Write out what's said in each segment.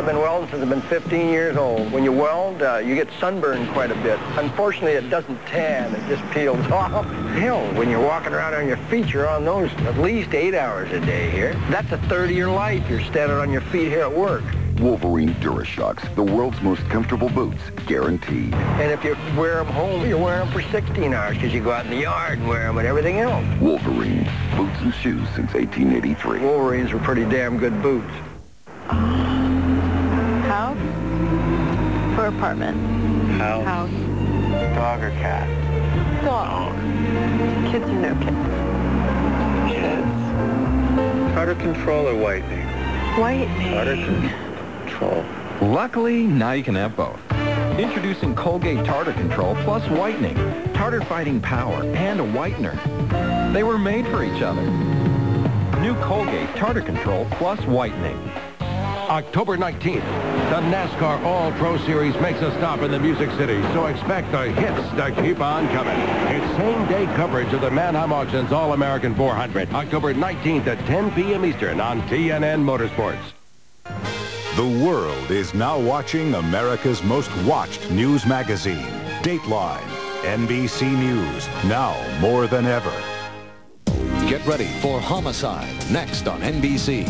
I've been welding since I've been 15 years old. When you weld, you get sunburned quite a bit. Unfortunately, it doesn't tan. It just peels off. Hell, when you're walking around on your feet, you're on those at least 8 hours a day here. That's a third of your life you're standing on your feet here at work. Wolverine DuraShocks, the world's most comfortable boots, guaranteed. And if you wear them home, you wear them for 16 hours because you go out in the yard and wear them and everything else. Wolverine, boots and shoes since 1883. Wolverines were pretty damn good boots. House or apartment? House. Dog or cat? Dog. Kids or no kids? Kids. Tartar control or whitening? Whitening. Tartar control. Luckily, now you can have both. Introducing Colgate Tartar Control plus whitening, tartar fighting power, and a whitener. They were made for each other. New Colgate Tartar Control plus whitening. October 19th, the NASCAR All-Pro Series makes a stop in the Music City, so expect the hits to keep on coming. It's same-day coverage of the Manheim Auctions All-American 400, October 19th at 10 p.m. Eastern on TNN Motorsports. The world is now watching America's most watched news magazine, Dateline. NBC News, now more than ever. Get ready for Homicide, next on NBC.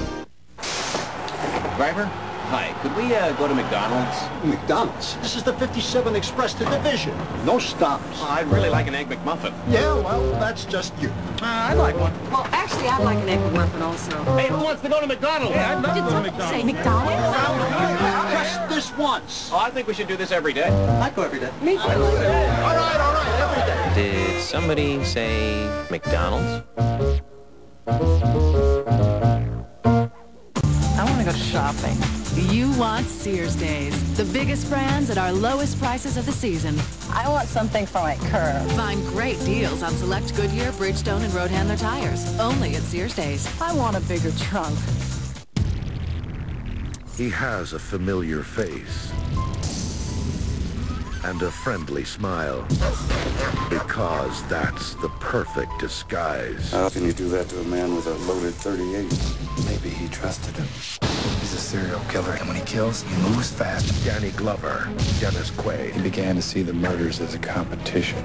Driver? Hi. Could we go to McDonald's? McDonald's? This is the 57 Express to Division. No stops. Oh, I'd really like an Egg McMuffin. Yeah, well, that's just you. I'd like one. Well, actually, I'd like an Egg McMuffin also. Hey, who wants to go to McDonald's? Yeah, I'd love to go to McDonald's. Say McDonald's? Just this once. Oh, I think we should do this every day. I go every day. Me too. All right, every day. Did somebody say McDonald's? I want to go shopping. You want Sears Days, the biggest brands at our lowest prices of the season. I want something for my curve. Find great deals on select Goodyear, Bridgestone, and Road Handler tires, only at Sears Days. I want a bigger trunk. He has a familiar face and a friendly smile, because that's the perfect disguise. How can you do that to a man with a loaded .38? Maybe he trusted him. He's a serial killer, and when he kills, he moves fast. Danny Glover, Dennis Quaid. He began to see the murders as a competition.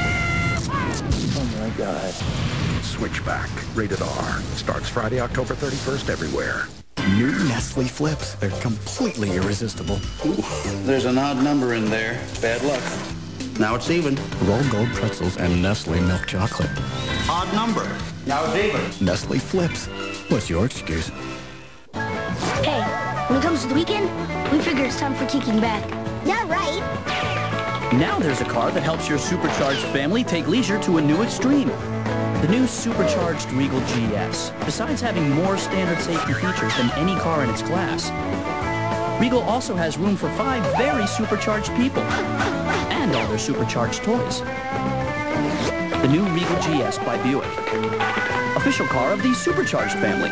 Oh my God. Switchback, rated R. Starts Friday, October 31st everywhere. New Nestle Flips. They're completely irresistible. Ooh, there's an odd number in there. Bad luck. Now it's even. Roll Gold pretzels and Nestle milk chocolate. Odd number. Now it's even. Nestle Flips. What's your excuse? Hey, when it comes to the weekend, we figure it's time for kicking back. Yeah, right. Now there's a car that helps your supercharged family take leisure to a new extreme. The new supercharged Regal GS. Besides having more standard safety features than any car in its class, Regal also has room for 5 very supercharged people and all their supercharged toys. The new Regal GS by Buick. Official car of the supercharged family.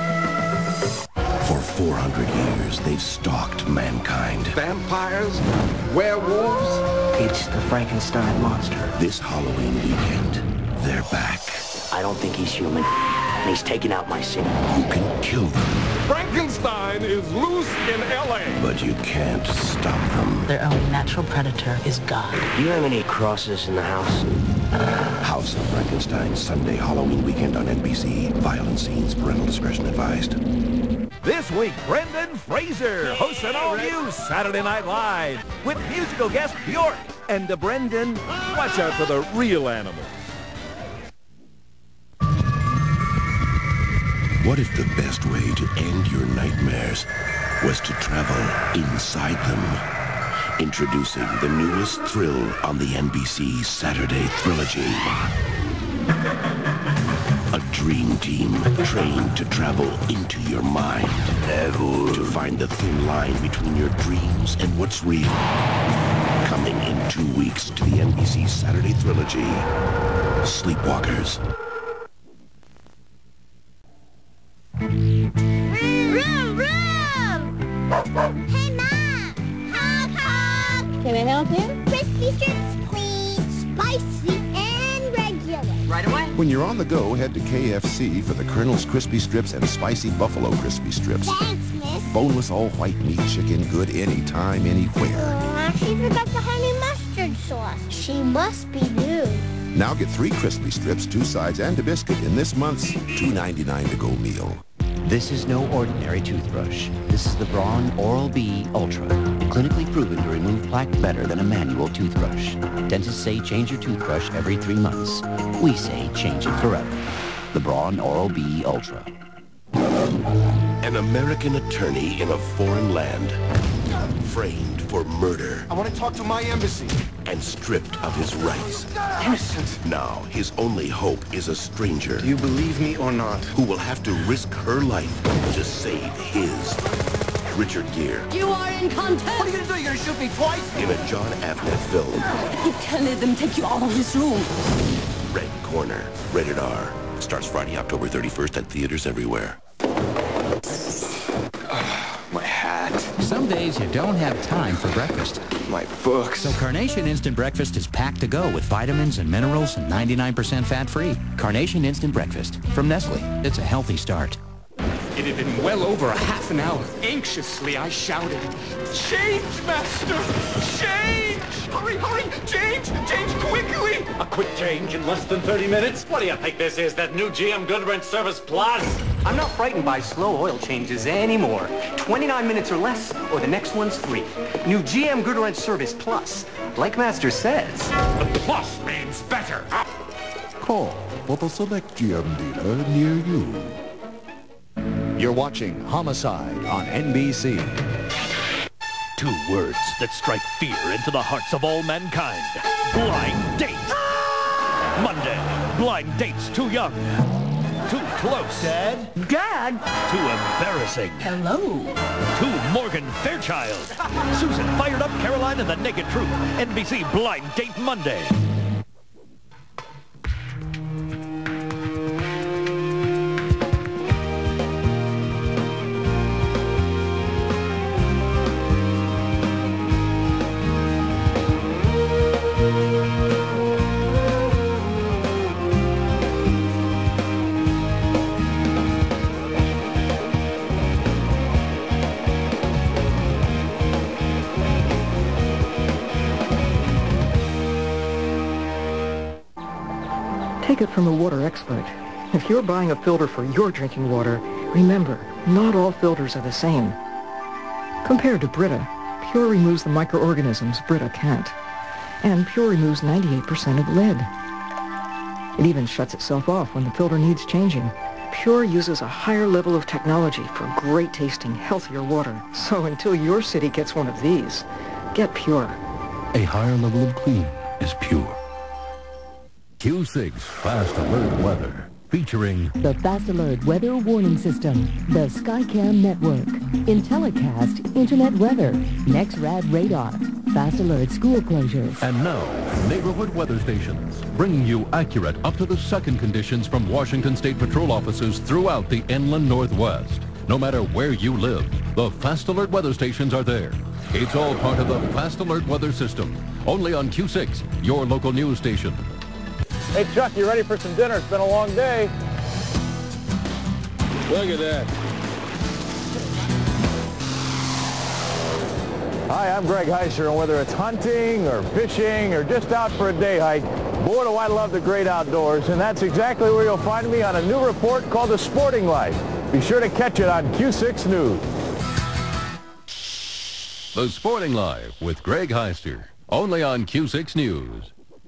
For 400 years, they've stalked mankind. Vampires? Werewolves? It's the Frankenstein monster. This Halloween weekend, they're back. I don't think he's human, and he's taking out my city. You can kill them. Frankenstein is loose in L.A. But you can't stop them. Their only natural predator is God. Do you have any crosses in the house? House of Frankenstein, Sunday Halloween weekend on NBC. Violent scenes, parental discretion advised. This week, Brendan Fraser hosts an all-new Saturday Night Live with musical guest Bjork. And to Brendan, watch out for the real animals. What if the best way to end your nightmares was to travel inside them? Introducing the newest thrill on the NBC Saturday Trilogy. A dream team trained to travel into your mind. To find the thin line between your dreams and what's real. Coming in 2 weeks to the NBC Saturday Trilogy. Sleepwalkers. Vroom, vroom! Hey, Mom! Honk, honk! Can I help you? Crispy strips, please. Spicy and regular. Right away. When you're on the go, head to KFC for the Colonel's Crispy Strips and Spicy Buffalo Crispy Strips. Thanks, miss. Boneless all-white meat chicken, good anytime, anywhere. She forgot the honey mustard sauce. She must be new. Now get 3 crispy strips, 2 sides, and a biscuit in this month's $2.99 to-go meal. This is no ordinary toothbrush. This is the Braun Oral-B Ultra. Clinically proven to remove plaque better than a manual toothbrush. Dentists say change your toothbrush every 3 months. We say change it forever. The Braun Oral-B Ultra. An American attorney in a foreign land. Framed for murder. I want to talk to my embassy. And stripped of his rights. Innocent. Now, his only hope is a stranger. Do you believe me or not? Who will have to risk her life to save his. Richard Gere. You are in contest. What are you going to do? You're going to shoot me twice? In a John Avnet film. You can't let them take you out of this room. Red Corner. Rated R. Starts Friday, October 31st at theaters everywhere. My hat. Some days you don't have time for breakfast. My books. So Carnation Instant Breakfast is packed to go with vitamins and minerals and 99% fat-free. Carnation Instant Breakfast from Nestle. It's a healthy start. It had been well over a half an hour. Anxiously, I shouted, "Change, Master! Change! Hurry, hurry! Change! Change quickly!" A quick change in less than 30 minutes? What do you think this is, that new GM Goodwrench Service Plus? I'm not frightened by slow oil changes anymore. 29 minutes or less, or the next one's free. New GM Goodwrench Service Plus. Like Master says. The plus means better. Call for the select GM dealer near you. You're watching Homicide on NBC. 2 words that strike fear into the hearts of all mankind. Blind date. Monday. Blind date's too young. Too close. Dad? Dad? Too embarrassing. Hello? Too Morgan Fairchild. Susan fired up Caroline and the Naked Truth. NBC Blind Date Monday. Take it from a water expert. If you're buying a filter for your drinking water, remember, not all filters are the same. Compared to Brita, Pure removes the microorganisms Brita can't. And Pure removes 98% of lead. It even shuts itself off when the filter needs changing. Pure uses a higher level of technology for great tasting, healthier water. So until your city gets one of these, get Pure. A higher level of clean is Pure. Q6 Fast Alert Weather, featuring the Fast Alert Weather Warning System, the Skycam Network, IntelliCast Internet Weather, NextRad Radar, Fast Alert School Closures. And now, neighborhood weather stations, bringing you accurate up-to-the-second conditions from Washington State Patrol offices throughout the inland Northwest. No matter where you live, the Fast Alert weather stations are there. It's all part of the Fast Alert weather system, only on Q6, your local news station. Hey, Chuck, you ready for some dinner? It's been a long day. Look at that. Hi, I'm Greg Heischer, and whether it's hunting or fishing or just out for a day hike, boy, do I love the great outdoors, and that's exactly where you'll find me on a new report called The Sporting Life. Be sure to catch it on Q6 News. The Sporting Life with Greg Heister, only on Q6 News.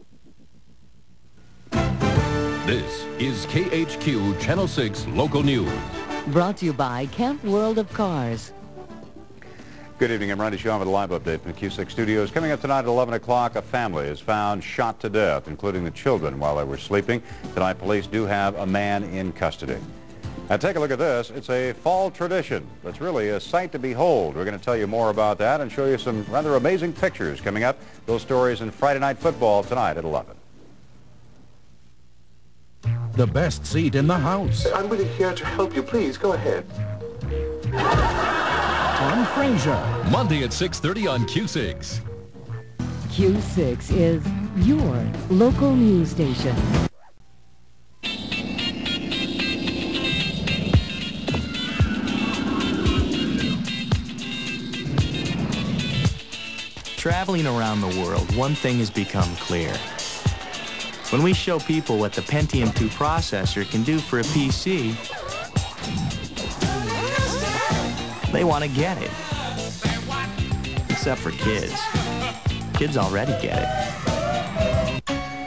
This is KHQ Channel 6 Local News. Brought to you by Camp World of Cars. Good evening. I'm Randy Shaw with a live update from the Q6 studios. Coming up tonight at 11 o'clock, a family is found shot to death, including the children, while they were sleeping. Tonight, police do have a man in custody. Now, take a look at this. It's a fall tradition that's really a sight to behold. We're going to tell you more about that and show you some rather amazing pictures coming up. Those stories in Friday Night Football tonight at 11. The best seat in the house. I'm really here to help you. Please, go ahead. Tom Fraser. Monday at 6:30 on Q6. Q6 is your local news station. Traveling around the world, one thing has become clear. When we show people what the Pentium 2 processor can do for a PC, they want to get it. Except for kids. Kids already get it.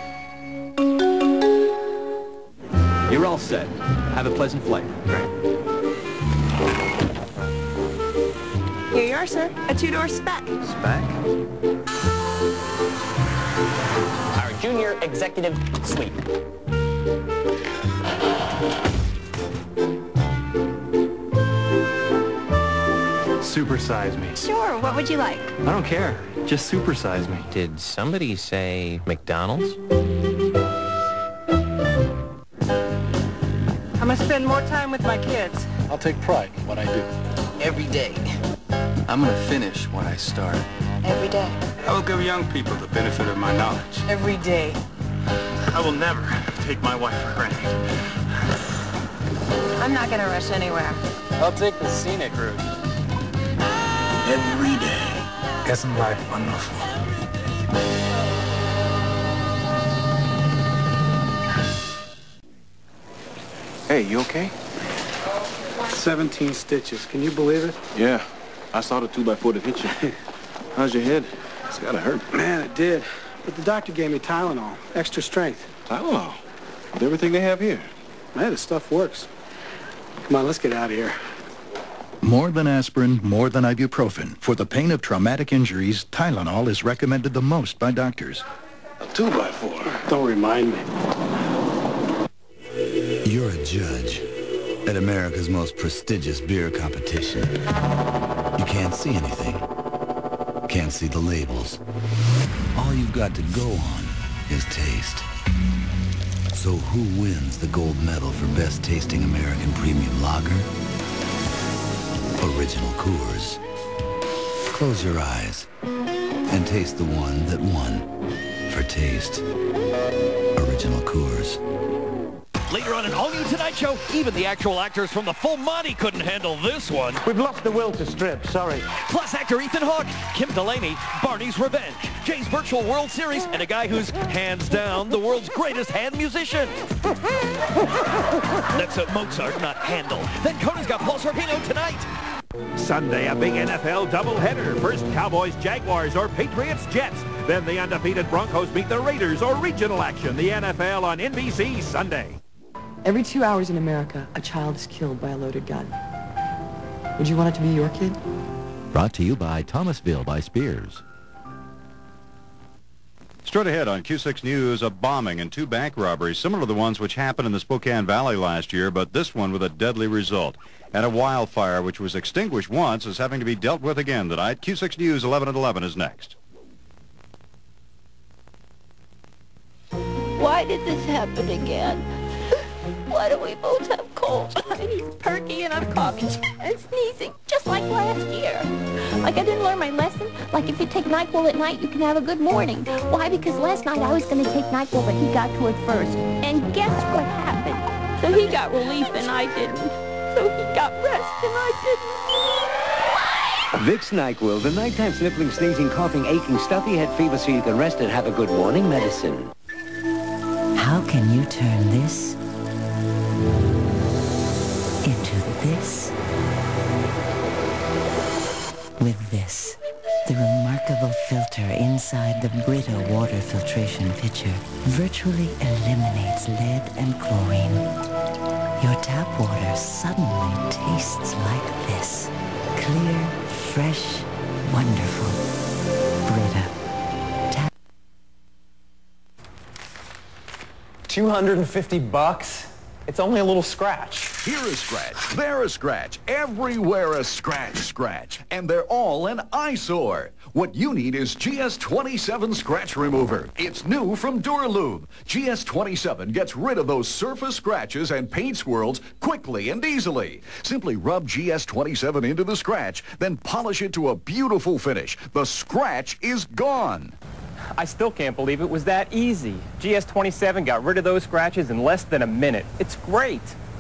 You're all set. Have a pleasant flight. Great. Here you are, sir. A two-door Spec. Spec? Our junior executive suite. Supersize me. Sure, what would you like? I don't care. Just supersize me. Did somebody say McDonald's? I'm gonna spend more time with my kids. I'll take pride in what I do. Every day. I'm gonna finish what I start. Every day. I will give young people the benefit of my knowledge. Every day. I will never take my wife for granted. I'm not gonna rush anywhere. I'll take the scenic route. Every day. Isn't life wonderful? Hey, you okay? 17 stitches. Can you believe it? Yeah. I saw the 2x4 that hit you. How's your head? It's gotta hurt. Man, it did. But the doctor gave me Tylenol. Extra strength. Tylenol? With everything they have here. Man, this stuff works. Come on, let's get out of here. More than aspirin, more than ibuprofen. For the pain of traumatic injuries, Tylenol is recommended the most by doctors. A 2x4. Don't remind me. You're a judge at America's most prestigious beer competition. You can't see anything. Can't see the labels. All you've got to go on is taste. So who wins the gold medal for best tasting American premium lager? Original Coors. Close your eyes and taste the one that won for taste. Original Coors. Later on an all-new Tonight Show, even the actual actors from the Full Monty couldn't handle this one. We've lost the will to strip, sorry. Plus actor Ethan Hawke, Kim Delaney, Barney's Revenge, Jay's Virtual World Series, and a guy who's, hands down, the world's greatest hand musician. That's Mozart, not Handel. Then Conan's got Paul Sorvino tonight. Sunday, a big NFL doubleheader. First, Cowboys-Jaguars or Patriots-Jets. Then the undefeated Broncos meet the Raiders or regional action. The NFL on NBC Sunday. Every 2 hours in America, a child is killed by a loaded gun. Would you want it to be your kid? Brought to you by Thomasville by Spears. Straight ahead on Q6 News, a bombing and 2 bank robberies similar to the ones which happened in the Spokane Valley last year, but this one with a deadly result. And a wildfire which was extinguished once is having to be dealt with again tonight. Q6 News 11 at 11 is next. Why did this happen again? Why do we both have colds? He's perky and I'm coughing and sneezing, just like last year. Like I didn't learn my lesson. Like if you take NyQuil at night, you can have a good morning. Why? Because last night I was going to take NyQuil, but he got to it first. And guess what happened? So he got relief and I didn't. So he got rest and I didn't. Vicks NyQuil, the nighttime sniffling, sneezing, coughing, aching, stuffy head fever so you can rest and have a good morning medicine. How can you turn this into this? With this, the remarkable filter inside the Brita water filtration pitcher virtually eliminates lead and chlorine. Your tap water suddenly tastes like this. Clear, fresh, wonderful. Brita. 250 bucks? It's only a little scratch. Here a scratch, there a scratch, everywhere a scratch. And they're all an eyesore. What you need is GS27 Scratch Remover. It's new from Duralube. GS27 gets rid of those surface scratches and paint swirls quickly and easily. Simply rub GS27 into the scratch, then polish it to a beautiful finish. The scratch is gone. I still can't believe it was that easy. GS27 got rid of those scratches in less than a minute. It's great.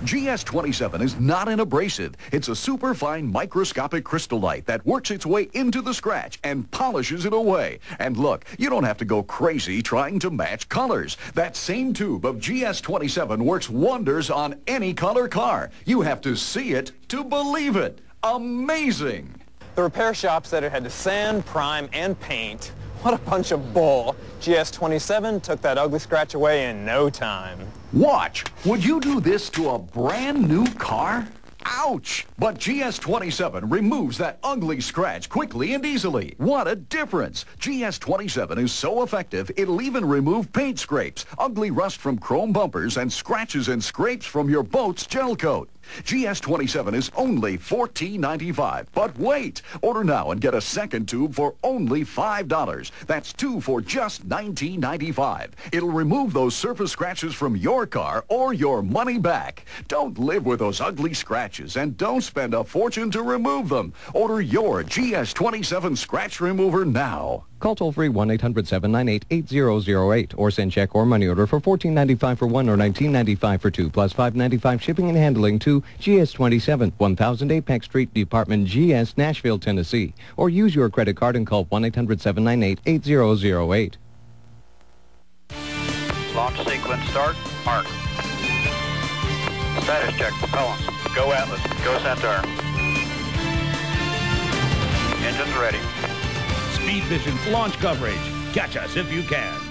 GS27 is not an abrasive. It's a superfine microscopic crystallite that works its way into the scratch and polishes it away. And look, you don't have to go crazy trying to match colors. That same tube of GS27 works wonders on any color car. You have to see it to believe it. Amazing! The repair shop said it had to sand, prime, and paint. What a bunch of bull. GS27 took that ugly scratch away in no time. Watch. Would you do this to a brand new car? Ouch! But GS27 removes that ugly scratch quickly and easily. What a difference! GS27 is so effective, it'll even remove paint scrapes, ugly rust from chrome bumpers, and scratches and scrapes from your boat's gel coat. GS27 is only $14.95. But wait! Order now and get a second tube for only $5. That's 2 for just $19.95. It'll remove those surface scratches from your car or your money back. Don't live with those ugly scratches and don't spend a fortune to remove them. Order your GS27 scratch remover now. Call toll-free 1-800-798-8008 or send check or money order for $14.95 for one or $19.95 for two, plus $5.95 shipping and handling to GS27, 1000 Apex Street, Department GS, Nashville, Tennessee. Or use your credit card and call 1-800-798-8008. Launch sequence start. Mark. Status check propellants. Go Atlas. Go Centaur. Engines ready. Speedvision launch coverage. Catch us if you can.